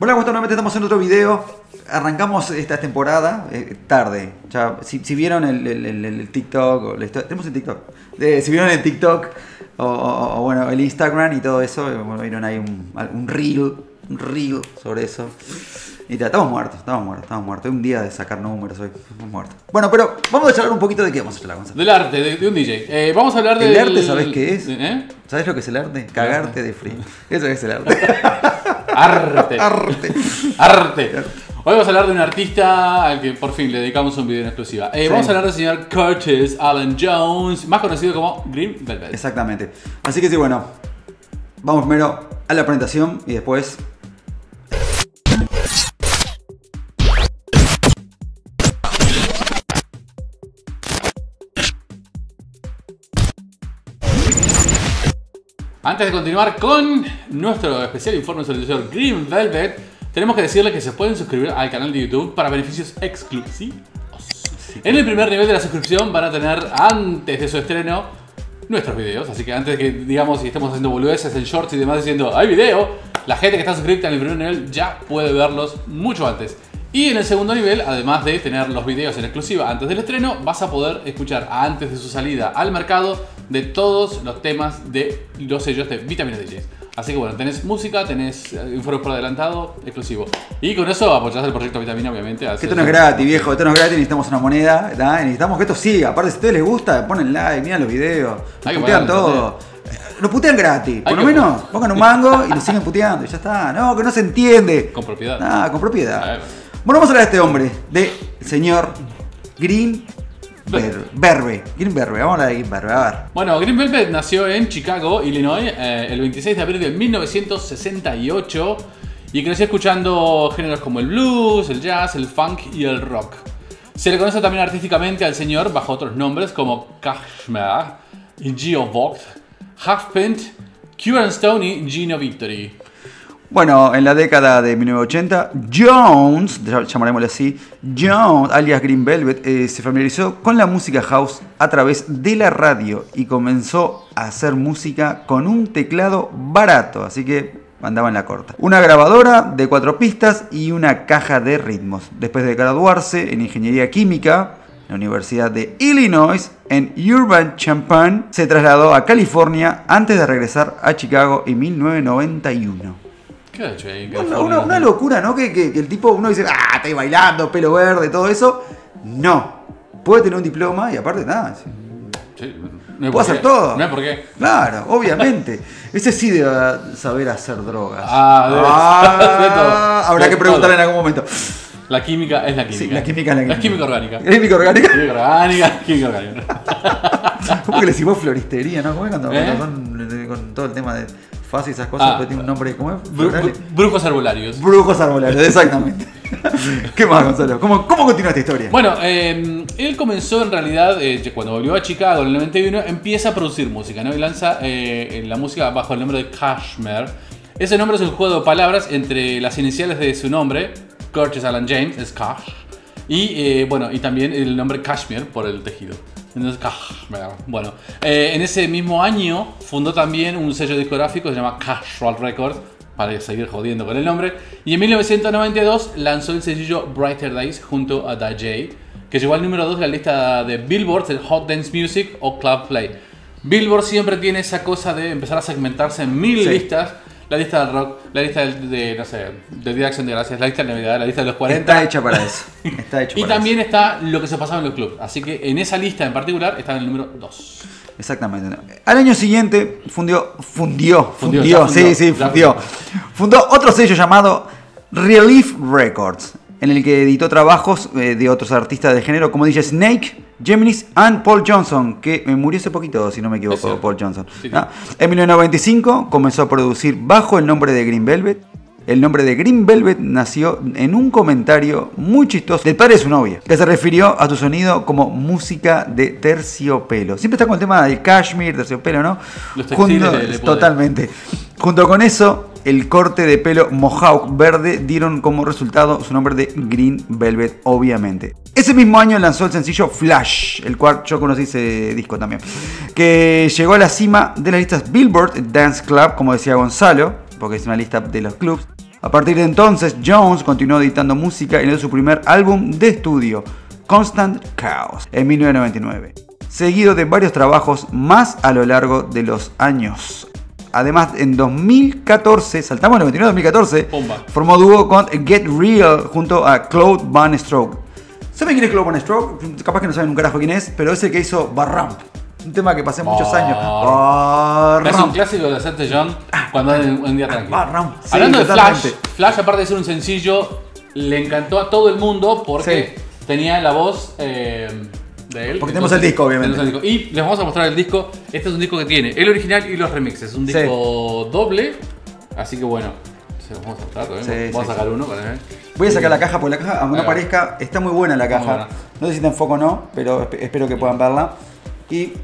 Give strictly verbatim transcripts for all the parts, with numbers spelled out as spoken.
Hola, ¿cómo están? Nuevamente estamos en otro video. Arrancamos esta temporada eh, tarde. Ya, si, si vieron el, el, el, el TikTok, o la historia, tenemos el TikTok. Eh, si vieron el TikTok o, o, o bueno, el Instagram y todo eso, bueno, vieron ahí un, un reel, un reel sobre eso. Y ya, estamos muertos, estamos muertos, estamos muertos. Es un día de sacar números hoy, estamos muertos. Bueno, pero vamos a charlar un poquito de qué vamos a hablar, Gonzalo. Del arte, de, de un D J. Eh, vamos a hablar del... ¿El arte sabés qué es? ¿Eh? ¿Sabés lo que es el arte? Cagarte de frío. Eso es el arte. Arte. Arte. Arte. Hoy vamos a hablar de un artista al que por fin le dedicamos un video en exclusiva. Eh, Sí. Vamos a hablar del señor Curtis Alan Jones, más conocido como Green Velvet. Exactamente. Así que sí, bueno, vamos primero a la presentación y después... Antes de continuar con nuestro especial informe sobre el señor Green Velvet, tenemos que decirles que se pueden suscribir al canal de YouTube para beneficios exclusivos. En el primer nivel de la suscripción van a tener, antes de su estreno, nuestros videos. Así que antes de que, digamos, si estemos haciendo boludeces en shorts y demás diciendo ¡hay video!, la gente que está suscrita en el primer nivel ya puede verlos mucho antes. Y en el segundo nivel, además de tener los videos en exclusiva antes del estreno, vas a poder escuchar antes de su salida al mercado de todos los temas de los sellos de Vitamina D Js. Así que bueno, tenés música, tenés informes por adelantado, exclusivo. Y con eso apoyás el proyecto Vitamina, obviamente. Que esto no es gratis, viejo, esto no es gratis, necesitamos una moneda, ¿verdad? Necesitamos que esto siga. Aparte, si a ustedes les gusta, ponen like, miran los videos, Hay que putean pagarlo, todo. Lo putean gratis, por Hay lo que menos pagar. pongan un mango y lo siguen puteando y ya está. No, que no se entiende. Con propiedad. Ah, con propiedad. A ver. Bueno, vamos a hablar de este hombre, de señor Green Ver- Verbe. Green Verbe, vamos a hablar de Green Verbe, a ver. Bueno, Green Velvet nació en Chicago, Illinois, eh, el veintiséis de abril de mil novecientos sesenta y ocho y creció escuchando géneros como el blues, el jazz, el funk y el rock. Se le conoce también artísticamente al señor bajo otros nombres como Kashmir, Geo Vogt, Halfpint, Kieran Stone y Gino Victory. Bueno, en la década de mil novecientos ochenta, Jones, llamaremosle así, Jones, alias Green Velvet, eh, se familiarizó con la música house a través de la radio y comenzó a hacer música con un teclado barato, así que andaba en la corta. Una grabadora de cuatro pistas y una caja de ritmos. Después de graduarse en ingeniería química en la Universidad de Illinois en Urbana-Champaign, se trasladó a California antes de regresar a Chicago en mil novecientos noventa y uno. ¿Qué ha hecho ahí? Una, una, una locura, ¿no? Que, que, que el tipo, uno dice, ah, está ahí bailando, pelo verde, todo eso. No. Puede tener un diploma y aparte nada. Sí. Sí, no hay Puede por hacer qué. todo. No hay por qué. Claro, obviamente. Ese sí debe saber hacer drogas. Ah, debe saber todo. Habrá De que preguntarle todo. en algún momento. La química es la química. Sí, la química es la química. Es química orgánica. Química orgánica. Química orgánica, química orgánica. ¿Cómo que le decimos floristería, no? ¿Cómo es cuando, ¿Eh? cuando son con todo el tema de faz y esas cosas? Ah. Pero tiene un nombre, ¿cómo es? Bru- Florales. bru- brujos arbolarios. Brujos arbolarios, exactamente. ¿Qué más, Gonzalo? ¿Cómo, cómo continúa esta historia? Bueno, eh, él comenzó en realidad, eh, cuando volvió a Chicago en el noventa y uno, empieza a producir música, ¿no? Y lanza eh, la música bajo el nombre de Kashmir. Ese nombre es un juego de palabras entre las iniciales de su nombre, Curtis Alan James, es Cash, y eh, bueno, y también el nombre Kashmir por el tejido. Entonces, Kashmir. Bueno, eh, en ese mismo año fundó también un sello discográfico que se llama Casual Records, para seguir jodiendo con el nombre, y en mil novecientos noventa y dos lanzó el sencillo Brighter Days junto a Da J, que llegó al número dos de la lista de Billboard, el Hot Dance Music o Club Play. Billboard siempre tiene esa cosa de empezar a segmentarse en mil Sí. listas. La lista del rock, la lista de, de, no sé, del Día de Acción de Gracias, la lista de Navidad, la lista de los cuarenta. Está hecha para eso. Está hecho Y para también eso. está lo que se pasaba en los clubs. Así que en esa lista en particular está en el número dos. Exactamente. Al año siguiente fundió, fundió, Fundió, fundió, ya fundió, sí, sí, ya fundió. fundió. Fundó otro sello llamado Relief Records, en el que editó trabajos eh, de otros artistas de género como D J Snake, Geminis and Paul Johnson, que eh, murió hace poquito, si no me equivoco, Eso. Paul Johnson. Sí, sí. ¿Ah? En mil novecientos noventa y cinco comenzó a producir bajo el nombre de Green Velvet. El nombre de Green Velvet nació en un comentario muy chistoso del padre de su novia, que se refirió a su sonido como música de terciopelo. Siempre está con el tema del cashmere, terciopelo, ¿no? Los textiles Junto- de- de poder. totalmente. Junto con eso, el corte de pelo mohawk verde dieron como resultado su nombre de Green Velvet, obviamente. Ese mismo año lanzó el sencillo Flash, el cual yo conocí ese disco también, que llegó a la cima de las listas Billboard Dance Club, como decía Gonzalo, porque es una lista de los clubs. A partir de entonces, Jones continuó editando música y dio su primer álbum de estudio, Constant Chaos, en mil novecientos noventa y nueve, seguido de varios trabajos más a lo largo de los años. Además, en dos mil catorce, saltamos en noventa y nueve a dos mil catorce, Pumba. Formó dúo con Get Real junto a Claude Van Stroke. ¿Saben quién es Claude Van Stroke? Capaz que no saben un carajo quién es, pero es el que hizo Barramp. Un tema que pasé oh. muchos años. Barramp. Es un clásico de Hacerte John cuando hay un, un día tranquilo. Barramp. Sí, hablando de totalmente. Flash, Flash, aparte de ser un sencillo, le encantó a todo el mundo porque sí. tenía la voz... Eh, de él. Porque tenemos el disco, obviamente. El disco. Y les vamos a mostrar el disco. Este es un disco que tiene el original y los remixes. Es un disco sí. doble. Así que bueno, se los vamos a mostrar. ¿eh? Sí, vamos sí, a sacar sí. uno. Para ver. Voy a sacar la caja porque la caja, aunque no parezca, está muy buena la caja. No sé si está en foco o no, pero espero que puedan verla. Y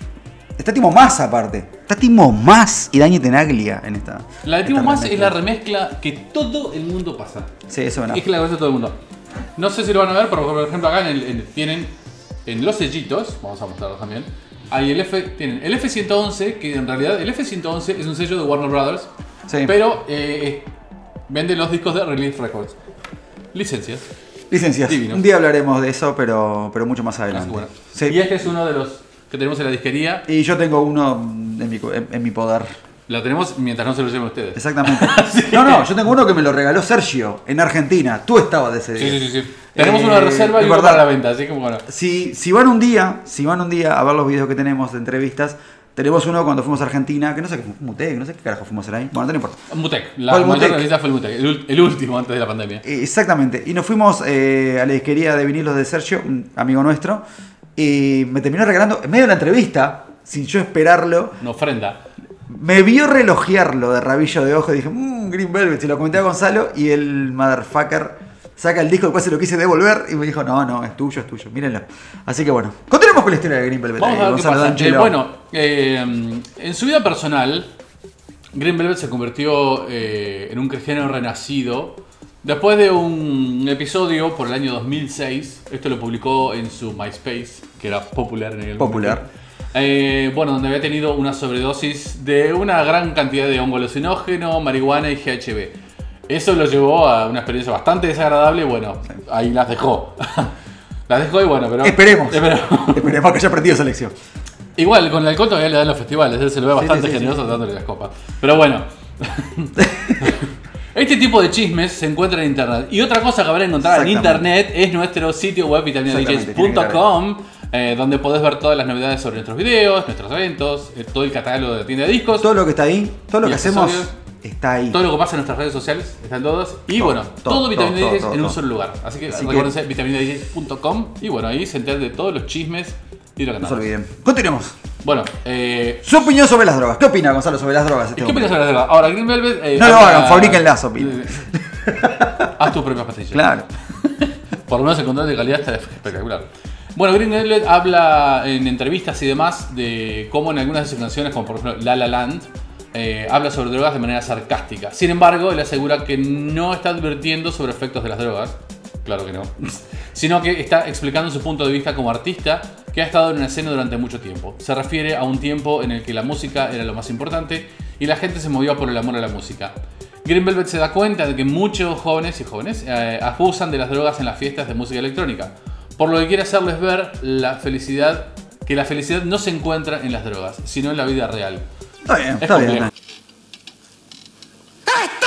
está Timo Más aparte. Está Timo Más y Dani Tenaglia en esta. La de Timo Más es la remezcla que todo el mundo pasa. Sí, eso es. Es que la conoce todo el mundo. No sé si lo van a ver, pero por ejemplo acá en el, en, tienen... En los sellitos, vamos a mostrarlo también, hay el F, tienen el F ciento once, que en realidad el F ciento once es un sello de Warner Brothers, sí. pero eh, vende los discos de Relief Records. Licencias. Licencias. Divinos. Un día hablaremos de eso, pero, pero mucho más adelante. Bueno. Sí. Y este es uno de los que tenemos en la disquería. Y yo tengo uno en mi, en, en mi poder. Lo tenemos mientras no se lo lleven ustedes. Exactamente. sí. No, no, yo tengo uno que me lo regaló Sergio en Argentina. Tú estabas de ese día. Sí, sí, sí. sí. Tenemos eh, una reserva y uno para la venta, así que bueno. Si, si van un día, si van un día a ver los videos que tenemos de entrevistas, tenemos uno cuando fuimos a Argentina, que no sé qué fue, Mutec, no sé qué carajo fuimos ahí. Bueno, no importa. Mutec, la mayor Mutec? revista fue el Mutec, el, el último antes de la pandemia. Exactamente. Y nos fuimos eh, a la disquería de vinilos de Sergio, un amigo nuestro, y me terminó regalando, en medio de la entrevista, sin yo esperarlo, una ofrenda. Me vio relojearlo de rabillo de ojo y dije, mmm, Green Velvet, y lo comenté a Gonzalo y el motherfucker saca el disco, después se lo quise devolver y me dijo, no, no, es tuyo, es tuyo, mírenlo. Así que bueno, continuemos con la historia de Green Velvet. Vamos ahí, a ver Gonzalo, qué pasa. Eh, bueno, eh, en su vida personal, Green Velvet se convirtió eh, en un cristiano renacido después de un episodio por el año dos mil seis. Esto lo publicó en su MySpace, que era popular en el Popular. momento. Eh, bueno, donde había tenido una sobredosis de una gran cantidad de hongo alucinógeno, marihuana y G H B. Eso lo llevó a una experiencia bastante desagradable y bueno, sí. ahí las dejó. las dejó y bueno, pero... Esperemos. Esperemos, esperemos que haya aprendido esa lección. Igual, con el alcohol todavía le dan los festivales, él se lo ve bastante sí, sí, generoso sí, sí. dándole las copas. Pero bueno. Este tipo de chismes se encuentra en internet. Y otra cosa que habrá encontrar en internet es nuestro sitio web vitamina d js punto com. Eh, donde podés ver todas las novedades sobre nuestros videos, nuestros eventos, eh, todo el catálogo de la tienda de discos. Todo lo que está ahí, todo lo que hacemos está ahí. Todo lo que pasa en nuestras redes sociales, están todos. Y todo, bueno, todo, todo Vitamina todo, Digest todo, en todo. un solo lugar. Así que Así recuérdense, que... vitamina digest punto com. Y bueno, ahí se enteran de todos los chismes y lo que no se olviden. Continuemos. Bueno, eh... su opinión sobre las drogas. ¿Qué opina Gonzalo sobre las drogas? Este ¿Qué opinas sobre las drogas? Ahora, Green Velvet... Eh, no lo hagan, fabriquenlas, opinen. Haz tus propias pastillas. Claro. Por lo menos el control de calidad está espectacular. Bueno, Green Velvet habla en entrevistas y demás de cómo en algunas de sus canciones, como por ejemplo La La Land, eh, habla sobre drogas de manera sarcástica. Sin embargo, él asegura que no está advirtiendo sobre efectos de las drogas, claro que no, sino que está explicando su punto de vista como artista que ha estado en una escena durante mucho tiempo. Se refiere a un tiempo en el que la música era lo más importante y la gente se movía por el amor a la música. Green Velvet se da cuenta de que muchos jóvenes y jóvenes eh, abusan de las drogas en las fiestas de música electrónica, por lo que quiere hacerles ver la felicidad, que la felicidad no se encuentra en las drogas, sino en la vida real. Está bien, es está complejo. bien. ¡Está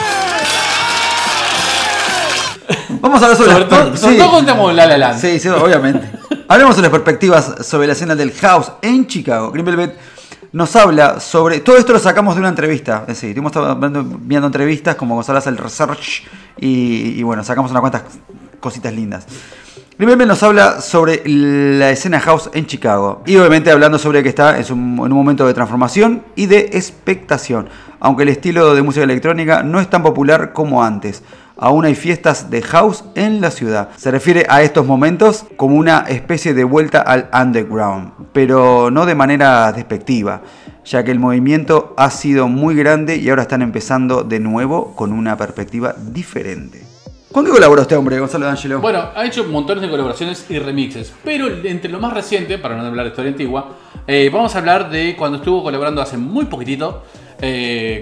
bien! Vamos a hablar sobre, sobre todo, sobre sí. todo contamos La La Land. Sí, sí, obviamente. Hablemos de las perspectivas sobre la escena del house en Chicago. Green Velvet nos habla sobre... Todo esto lo sacamos de una entrevista. Es decir, estuvimos viendo entrevistas como Gonzalo hace el research y, y bueno, sacamos unas cuantas cositas lindas. Green Velvet nos habla sobre la escena house en Chicago y obviamente hablando sobre que está en un momento de transformación y de expectación, aunque el estilo de música electrónica no es tan popular como antes. Aún hay fiestas de house en la ciudad. Se refiere a estos momentos como una especie de vuelta al underground, pero no de manera despectiva, ya que el movimiento ha sido muy grande y ahora están empezando de nuevo con una perspectiva diferente. ¿Con qué colaboró este hombre, Gonzalo D'Angelo? Bueno, ha hecho montones de colaboraciones y remixes, pero entre lo más reciente, para no hablar de historia antigua, eh, vamos a hablar de cuando estuvo colaborando hace muy poquitito eh,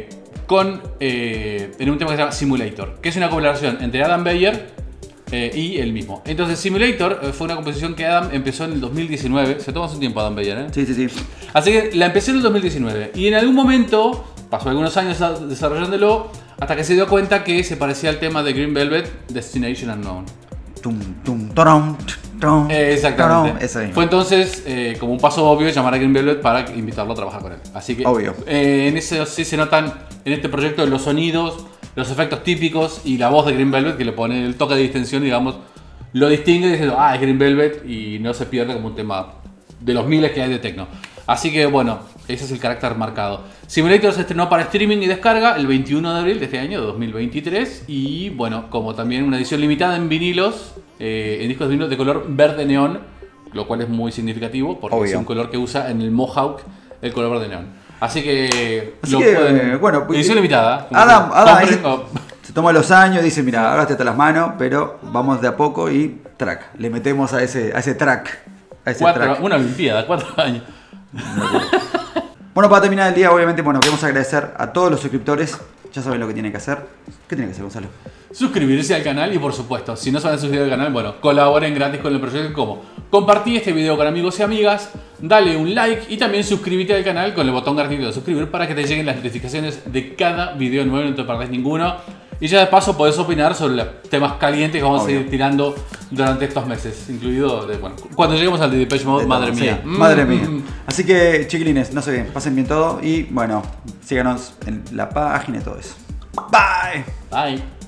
con, eh, en un tema que se llama Simulator, que es una colaboración entre Adam Beyer eh, y él mismo. Entonces Simulator eh, fue una composición que Adam empezó en el dos mil diecinueve. Se toma su tiempo Adam Beyer, ¿eh? Sí, sí, sí. Así que la empecé en el dos mil diecinueve. Y en algún momento, pasó algunos años desarrollándolo, hasta que se dio cuenta que se parecía al tema de Green Velvet, Destination Unknown. Tum, tum, torom, torom, Eh, exactamente. torom, eso mismo. Fue entonces eh, como un paso obvio llamar a Green Velvet para invitarlo a trabajar con él. Así que Obvio. eh, en eso sí se notan en este proyecto los sonidos, los efectos típicos y la voz de Green Velvet, que le pone el toque de distensión, digamos, lo distingue diciendo, ah, es Green Velvet, y no se pierde como un tema de los miles que hay de techno. Así que bueno, ese es el carácter marcado. Simulator se estrenó para streaming y descarga el veintiuno de abril de este año, de dos mil veintitrés. Y bueno, como también una edición limitada en vinilos, eh, en discos de vinilo de color verde neón, lo cual es muy significativo porque Obvio. es un color que usa en el Mohawk el color verde neón. Así que, Así lo que, pueden- eh, bueno, pues, edición limitada. como Adam, que Adam compren- dice- oh, se toma los años, dice, mira, hágate hasta las manos, pero vamos de a poco y track. Le metemos a ese, a ese track. A ese cuatro- track. una olimpiada, cuatro años. Bueno, para terminar el día, obviamente, bueno, queremos agradecer a todos los suscriptores. Ya saben lo que tienen que hacer. ¿Qué tienen que hacer, Gonzalo? Suscribirse al canal y por supuesto, si no se van a suscribir al canal, bueno, colaboren gratis con el proyecto como compartí este video con amigos y amigas, dale un like y también suscríbete al canal con el botón gratuito de suscribir para que te lleguen las notificaciones de cada video nuevo y no te perdés ninguno. Y ya de paso podés opinar sobre los temas calientes que vamos Obvio. a ir tirando durante estos meses, incluido de, bueno, cuando lleguemos al de Depeche Mode, De madre todo, mía. sí, madre Mm, mía. mm, Así que, chiquilines, no sé bien, pasen bien todo y, bueno, síganos en la página y todo eso. Bye. Bye.